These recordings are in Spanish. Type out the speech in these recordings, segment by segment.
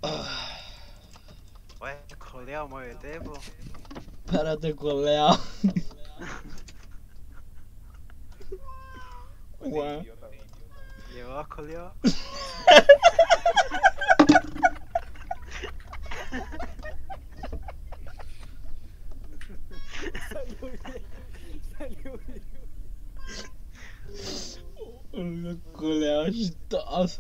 Pues, coleado, muévete, po. Párate, coleado. Guau. Llegó, coleado. Salió bien. Salió bien. Un coleado chistoso.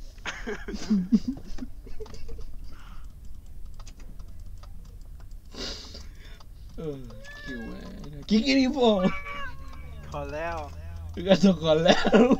Qué bueno. ¿Qué querís, po? Coleado. Gato coleado.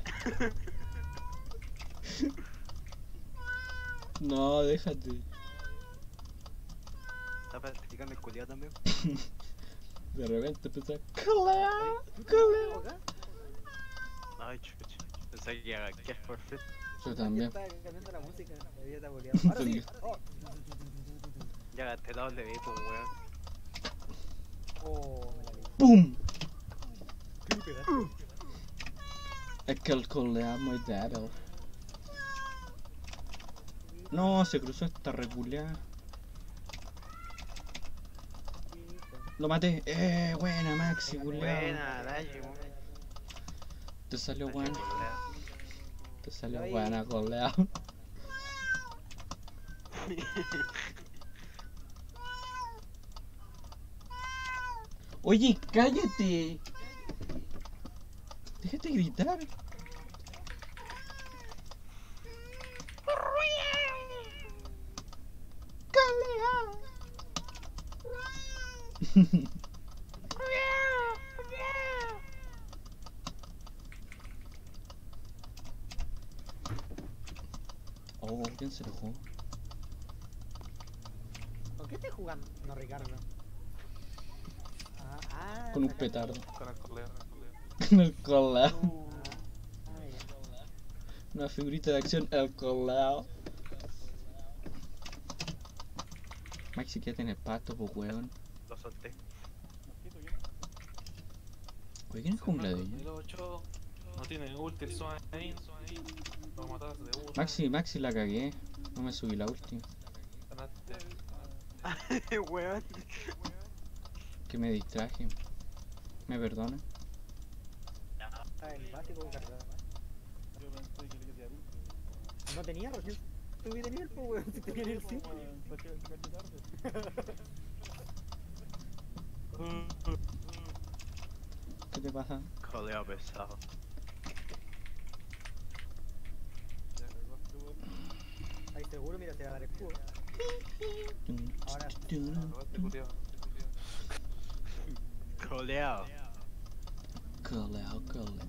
No, déjate. ¿Está practicando el culiado también? De repente empezó a coleado, coleado. Ay, chucha. Pensé que era que es por fin. Yo también. Estaba cambiando la música. Había estado boleado. Ahora sí. Oh. Ya gasté la doble pues, weón. Oh, me la leí. ¡Pum! ¿Qué le pegaste? Es que el coleado es muy débil. No, se cruzó esta reculeada. Lo maté. Buena, Maxi, culeado. Buena, dale, weón. Te salió Dale, buena. coleado. Te salió Ay. buena, coleado. Oye, cállate. Déjate gritar. Coleado. Oh, ¿quién se enojó? ¿Con qué estás jugando, no, Ricardo? Con un sacaste- petardo. Con el coleo. Con el coleado. Ya. Una figurita de acción, el coleado. Maxi quiere tener pato, pues weón. Lo solté. Oye, ¿quién es jungla de El ella? 8 no tiene ulti, el Swain ahí. Lo matas de uno. Maxi la cagué. No me subí la última. Ganaste. Weón. Que me distraje. ¿Me perdona? Ah, el básico cargado. No tenía recién subí de nivel, pues weón, si tenía nivel 5. ¿Qué te pasa? Coleado pesado. Ahí seguro, mira, te va a dar escudo. Ahora Coleado. Coleado.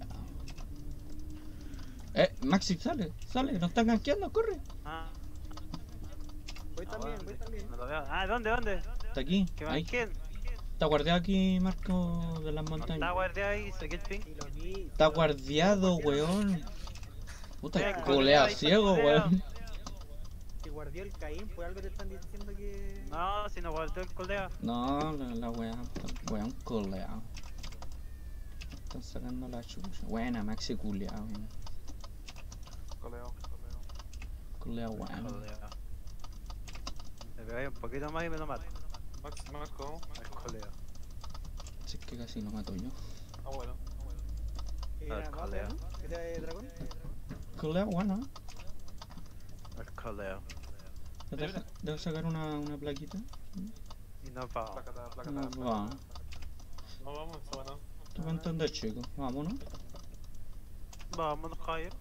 Maxi, sale, nos están gankeando, corre. Ah, voy también, voy también. no lo veo. Ah, ¿dónde? Está aquí, ¿Qué va? ahí. ¿Quién? Está guardiado aquí, Marco de las No está montañas. guardia ahí, saqué el ping. Sí, lo vi. Está guardiado, weón. Puta, Mira, coleado ahí está ciego, coleado. weón. Si guardió el Caín, por algo te están diciendo que. No, si no guardó el coleado. No, la weón coleado. Están sacando la chucha. Buena, Maxi culeado. Coleo. Coleado, bueno. Coleado. Me pegáis un poquito más y me lo mato. Marco. El coleado. Si es que casi lo mato yo. Ah, bueno. Era el Bárbaro, coleo. ¿no? ¿Era de dragón? Coleado, bueno. El coleado. Debo sacar una plaquita. Y nos vamos. Placata. No, va. No vamos, está bueno. Estoy contando, chicos. Vámonos. Vámonos, Javier.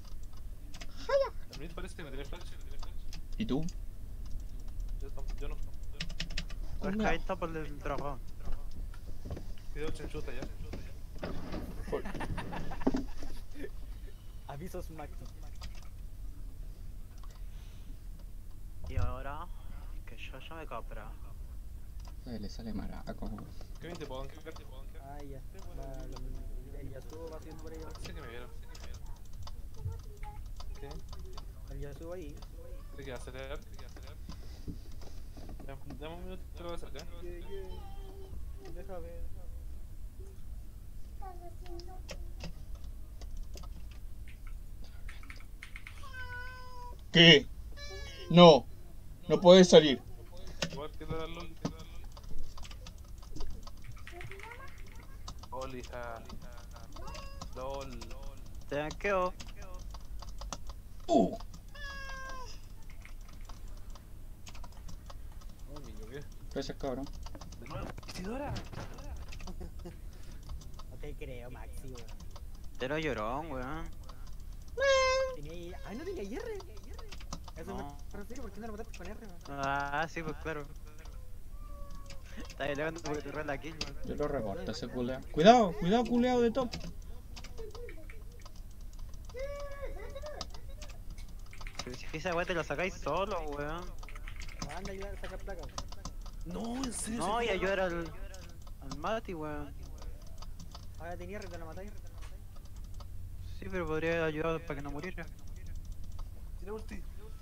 A mí parece que me tiré flash. ¿Y tú? Yo no. El Javier está por el dragón. Video chenchuta ya. Avisos Maxi. Y ahora que yo ya me compra. Le sale maraco. ¿Qué bien te puedo bancar? Ah, ya. El Yasuo va haciendo por ahí. Sé que me vieron. ¿Qué? El Yasuo ahí. ¿Qué quieres acelerar? Dame un minuto, te lo voy a hacer, ¿ya? Deja ver. ¿Qué? No, no puedes salir. Igual que la LOL. Olija. LOL. Te banqueo. Uh, Oh, me llovió. gracias, cabrón. De nuevo. Isidora. No te creo, Maxi, weón. Pero llorón, weón. Tenía... Ay, no tenía IR. Eso No. me refiero, ¿por qué no lo mataste con R, weón? Ah, sí, pues claro. Estás elevando porque te roba la kill, weón. Yo lo recorto ese culeado. Cuidado, cuidado, culeado de top. Pero si esa weá te la sacáis solo, weón. Anda a ayudar a sacar placa, weón. No, en serio. No, y se ayudar al Mati, weón. Ahora tenía R, te la matáis. Sí, pero podría ayudar para que no muriera. Tira ulti.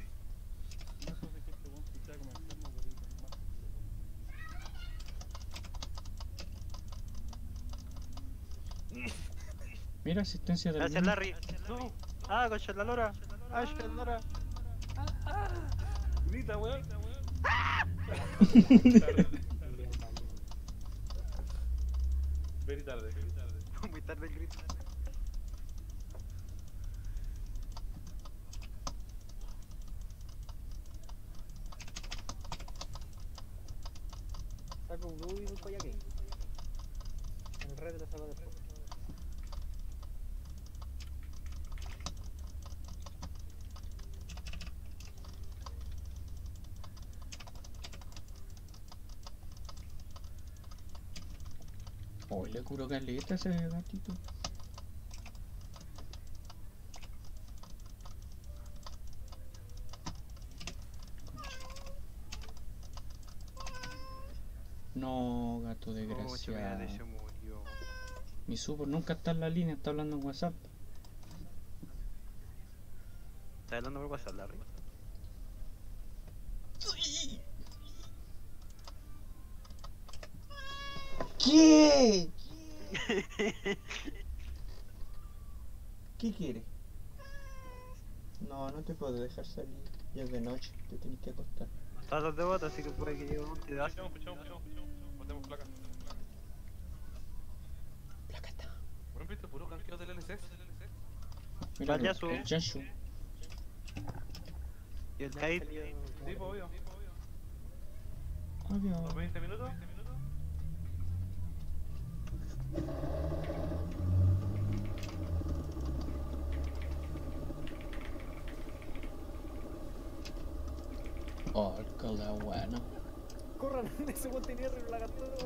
Mira, asistencia del Gracias, mismo. Larry. No. Ah, concha la lora. Ah, concha la lora. Grita, weón. Very tarde. Muy tarde el grito. Saco un blue y un koyaki. En el red lo saco después. Oh, le curo caleta a ese gatito. No, gato Oh, desgraciado. se murió. Mi super nunca está en la línea, está hablando en WhatsApp. ¿Estás hablando por WhatsApp, Larry? ¿Qué? ¿Qué quiere? No, no te puedo dejar salir. Ya es de noche, te tienes que acostar. Estás los de bota, así que puede que llegue un pedazo. Puchamos. Matemos placa. Placata. Bueno, viste, puro canqueo del LCS. Mira, Vaya su- el Yanshu. Y el Kite. Sí, pues obvio. Obvio. ¿Por 20 minutos? Oh, qué la bueno. Corran, ese weón tenía R y lo gastó.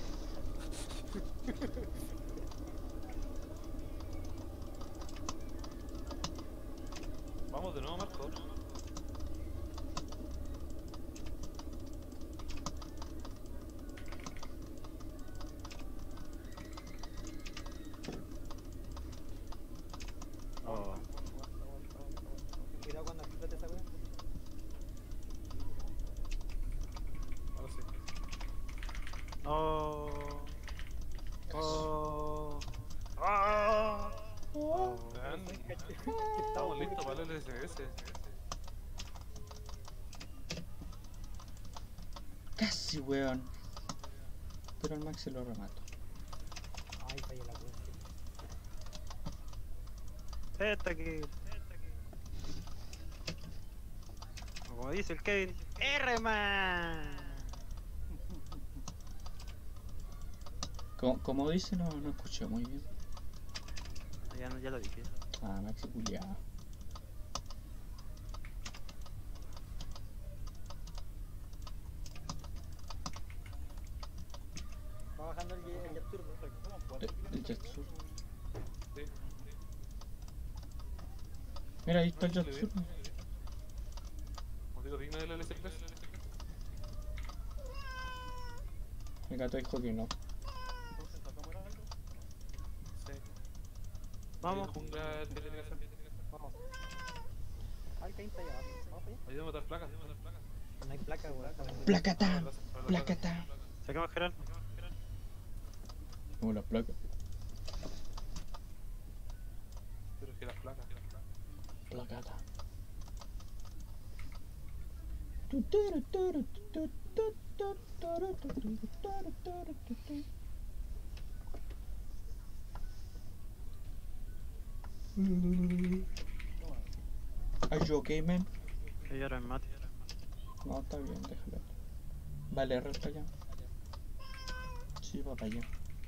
Vamos de nuevo, Marco. Oh. Cuidado cuando explote esa weón. Ahora sí. Oh. Oh. Oh. Grande. Que Estamos listos para el LCS. Casi, weón. Pero al Maxi lo remato. Ay, falló la weón. Esta aquí. Como dice el Kevin. R-Man. Como dice, no escuché muy bien. Ya, ya lo dije. Ah, Maxi culiao. Va bajando el Jet Turbo. El Jetsu. Sí. Mira, ahí está el Jetsu. Como digo, digno del LCS. El gato dijo que no. Sí. Vamos. Jungla tiene que hacer. Vamos. Ah, el Cain está allá abajo. Vamos para allá. Ayúdame a matar placas. No hay placa, weón. Placata. Placata. Saquemos Gerard. Como las placas. Pero es que las placas. Placata. Are you okay, man? Que yo era el mate. No, está bien, déjalo. Vale, R para allá. Sí, va para allá.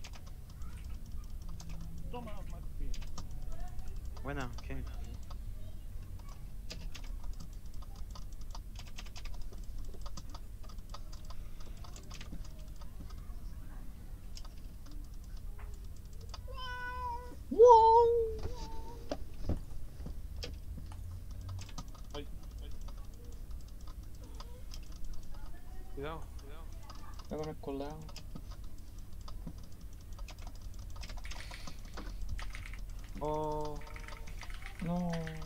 Toma, Maxi. Buena, ¿qué? Ay, ay. Cuidado, cuidado. Está con el colado. Oh, No.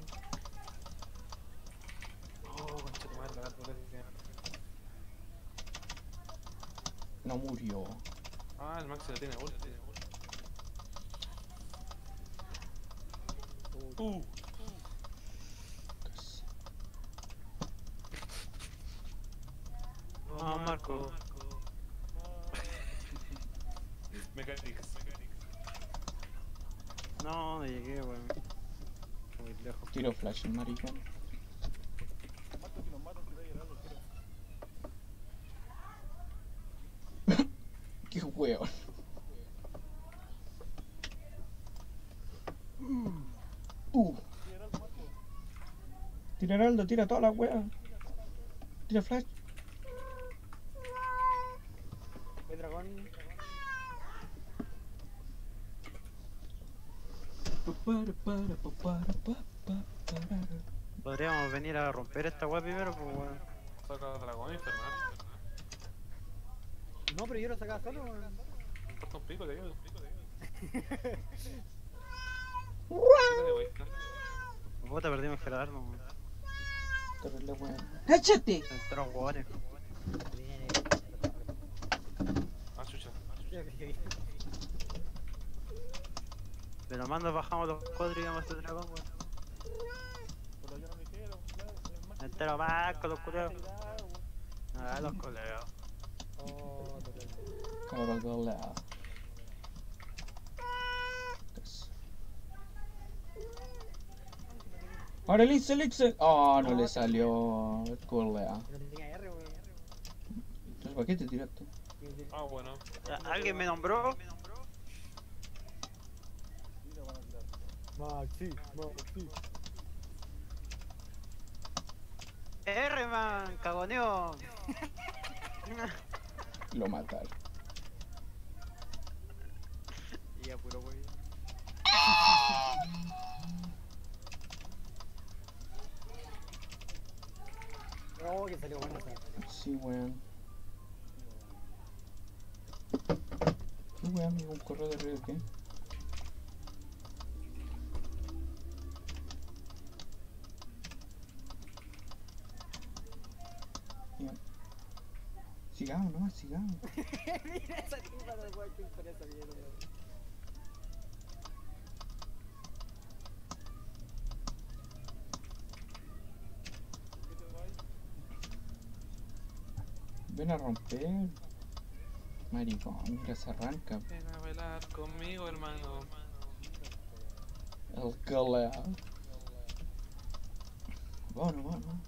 Oh, concha tu madre, la gato. No murió. Ah, el Maxi la tiene ulti. no, Marco. Mecánicas. No, no llegué, weón. Muy lejos. Tiro flash, el maricón. Marco, si nos matan, te va a llorar, lo quiero. Qué weón. Tira algo, Marco. Tira Heraldo, tira toda la wea. Tira flash. El dragón. Podríamos venir a romper esta weá primero, pues weón. Saca dragón infernal. No, pero yo lo sacaba solo, weón. Me importa un pico, te ayudo. Puta, perdimos que darnos, weón. Terrible weón. ¡Échate! Entraron hueones. Ah, chucha. De lo mando bajamos los cuadros y íbamos a hacer dragón, weón. Pero yo no me quiero, claro. El Marco Entero más con los culeos. tirado, weón. Ah, los culeos. Oh, total. Cabrón, colado. Ahora Elixir, Elixir. Oh, no le salió. Colea. No tenía R, weón. Entonces, ¿para qué te tiraste? Ah, bueno. ¿Alguien me nombró? Tira, van a tirar. Maxi, Maxi. R, man, cagoneo. Lo mataron. Y ya puro wey. Oh, que salió bueno esa. Sí, weón. ¿Qué weón, amigo? ¿Un correo de río o qué? Ya. Sigamos nomás, sigamos. Mira esa tipa de weón que estaría saliendo, weón. ¿Qué te va ahí? Ven a romper. Maricón, mira, se arranca. Ven a bailar conmigo, hermano. El colea. Bueno, bueno.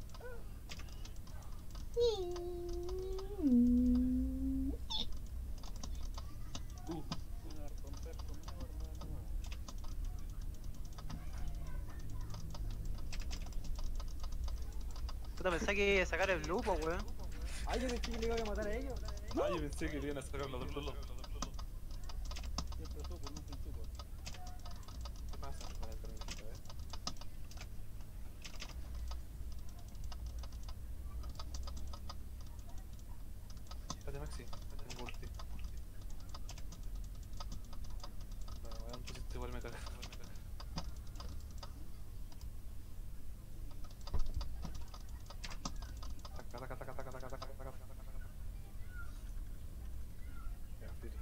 Ven a romper conmigo, hermano. Puta, pensé que iba a sacar el blue, pues weón. Ay, yo pensé que le iba a matar a ellos. Ah, yo pensé que iban a sacar los dos. Siempre supo, nunca supo. ¿Qué pasa? Vale, permítame, Espérate, Maxi. Tengo ulti. Bueno, weón, pusiste igual me cagas. Taca, taca, taca, taca, taca, taca, taca, taca, taca, taca. Ya, tiro.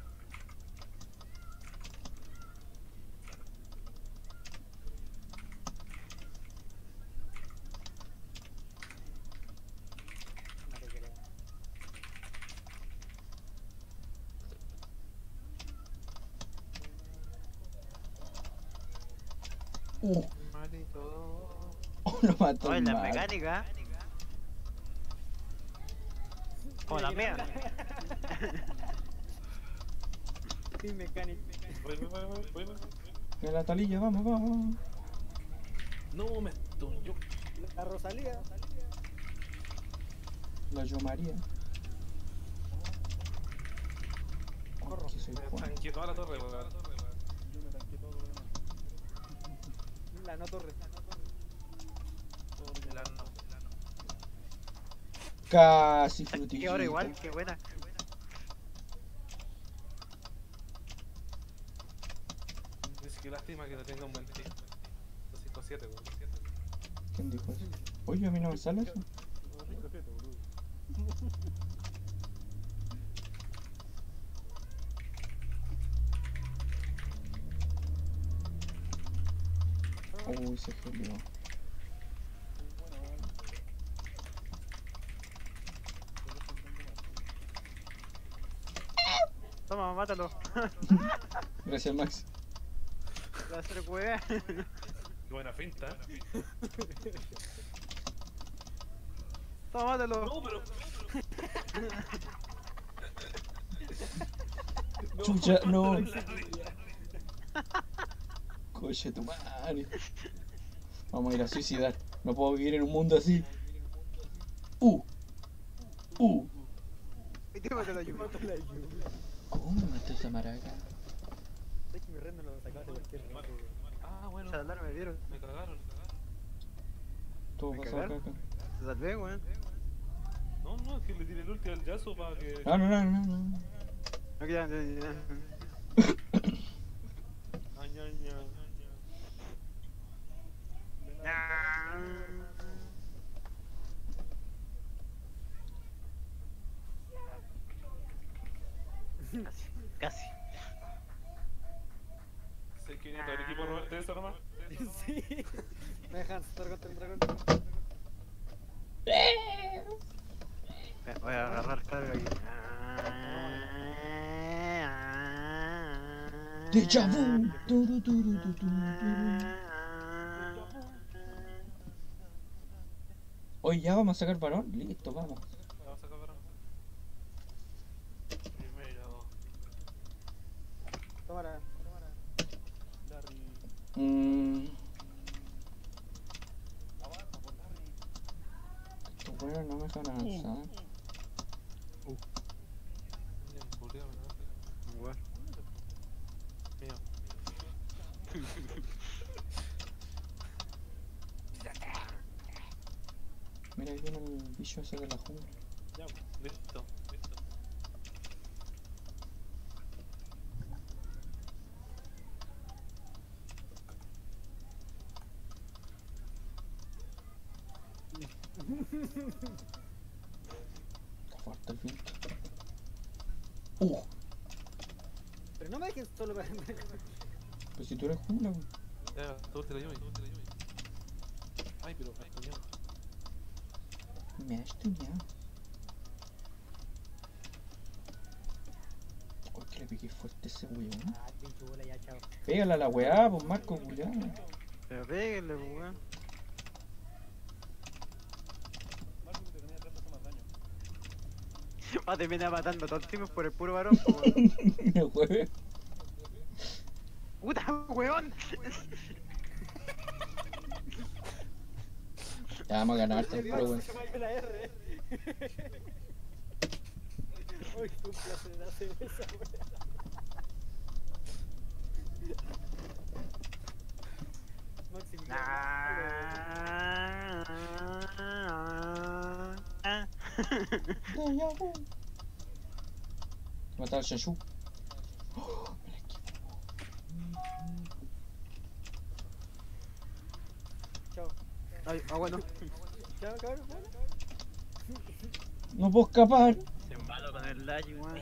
Malito. Oh, lo mató Oye, el la mal. mecánica. Como la mía. Team Mechanic. Voy. Que la talilla, vamos, vamos. No, me estoy. La Rosalía. La yo María. Oh, que soy Me Juan. tanqueé toda la torre, weón. Yo me tanqué todo lo demás. La no torre. Todo lo que El ano. Casi Que frutillita. ahora igual, qué buena. Dice que lástima que no tenga un buen tip. 257, weón. ¿Quién dijo eso? Oye, a mí no me sale eso. no tengo secreto, boludo. Uy, se gelió. Bueno, weón. Toma, mátalo. Gracias, Max. Va a hacer hueá. Qué buena finta. Toma, mátalo. No, pero. Chucha, no. Coche tu madre. Vamos a ir a suicidar. No puedo vivir en un mundo así. Y te mato la lluvia. Mata la lluvia. ¿Cómo me mató esa maraca? Es que mi red no lo sacaste de cualquier rango. Ah, bueno. Chalar me vieron. Me cagaron. Todo ¿Me pasado acá. cagaron? Te salvé, weón. No, es que le tiré el ulti al Yasuo para que. No. No quedan. Añaña. Casi. Se quiere todo el equipo robarte eso nomás. Sí. Me dejan estar contra el dragón. Voy a agarrar carga aquí. Déjà vu. Turu. Hoy ya vamos a sacar varón. Listo, vamos. Vamos a acabar. Primero. Tómala. Larry. Avanza por Larry. Estos buenos no me dejan avanzar. Mira, culiao, ¿no? Bueno. Mío. Mira, ahí viene el bicho ese de la jungla. Ya, pues. Listo. Está fuerte el viento. Pero no me dejes solo para andar. Pues si tú eres jungla, weón. Ya, tú te la lluvia. Ay, pero me estoy yendo. Me has estudiado. Uy, que le pegué fuerte ese weón. Ah, pinche bola ya, chao. Pégale a la weá, pues Marco, culiao. Pero péguenle, weón. Marco que te tenía atrás hace más daño. Va a terminar matando a todos los teams por el puro varón, po, weón. No juegue. ¡Puta, weón! Ya vamos a ganarte, pero weón. Se me la R. Uy, qué un placer hacer esa wea. Maximiliano. Déjà vu. Matar al Shenshu. Oh, me la equivoco. Chao. Ay, bueno. Chao, cabrón. No puedo escapar. Soy malo con el dash, weón.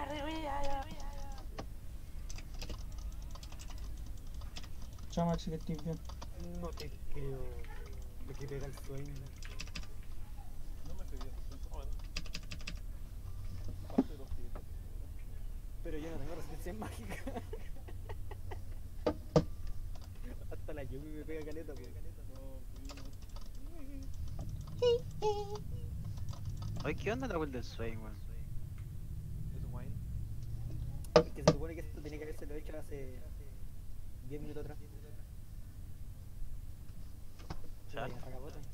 Chao, Maxi, que estés bien. No te creo. Me que pega el sueño. No me pedías bueno. Parte 2-7. Pero yo no tengo resistencia mágica. Hasta la La Yumi me pega caleta, pues. Oye, ¿qué onda la Golden Swing, weón? Es un wine. Es que se supone que esto tenía que haberse lo hecho hace 10 minutos atrás. Ya. Ya, saca bota.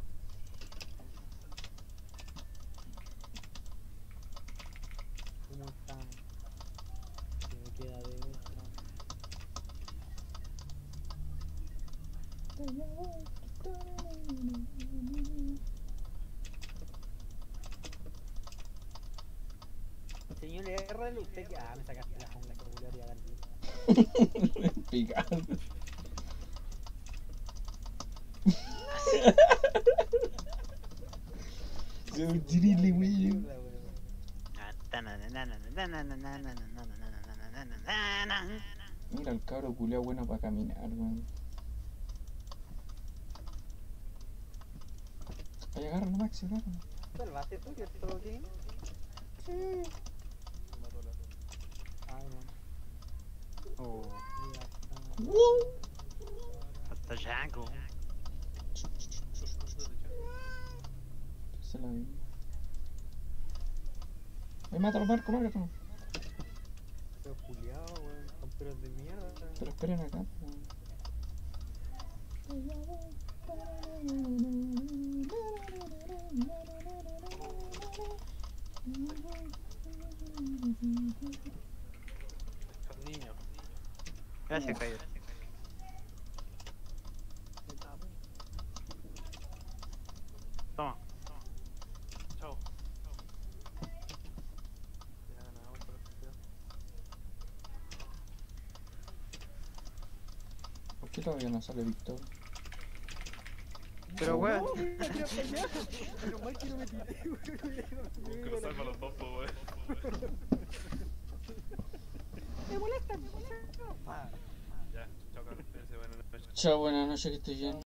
¿Cómo está? Que me queda de extra. Señor R, usted que... Ah, me sacaste la jungla, que culiao a dar Picado. Se un chirile, weón. Mira el cabro culiao bueno para caminar, weón. Ay, agárralo, Maxi, agárralo. ¿Salvaste tú, cierto, King? Me mató la zona. Ay, no. Oh, Ya está. hasta Django. Se la vi. Ay, mátalo, Marco, mátalo. Pero culiao, weón. Camperos de mierda. Pero esperen acá, weón. Al niño. Gracias, Cayo. Toma. Chao. Ya nada, voy para la ¿Por qué todavía no sale Víctor? Pero, weón. Pero mal que no me tiré, weón. Que lo salva los dos, po, weón. Me molesta. Ya, chao, Carlos. Buenas noches. Chao, buenas noches, que estés bien.